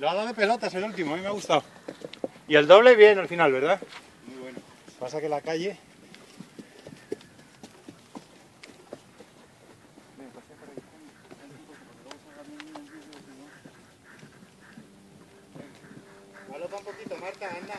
Lo ha dado de pelotas el último, a mí me ha gustado. Y el doble bien al final, ¿verdad? Muy bueno. Pasa que la calle... Galopa un poquito, Marta, anda.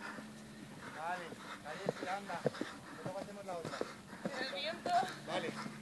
Vale, anda, luego hacemos la otra. ¿El viento? Vale.